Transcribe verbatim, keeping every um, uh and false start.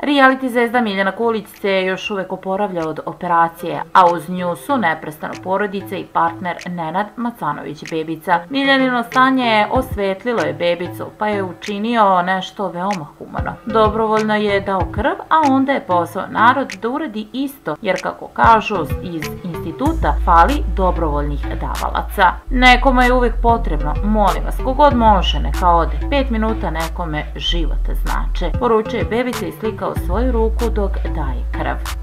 Reality zvezda Miljana Kulić se još uvek oporavlja od operacije, a uz nju su neprestano porodica i partner Nenad Macanović Bebica. Miljanino stanje je osvetlilo je Bebicu, pa je učinio nešto veoma humano. Dobrovoljno je dao krv, a onda je pozvao narod da uradi isto, jer kako kažu iz instituta, fali dobrovoljnih davalaca. Nekome je uvek potrebno, molim vas, kogod može, neka ode. Pet minuta nekome život znače. Poručuje Bebica i slikao svoju ruku dok daje krv.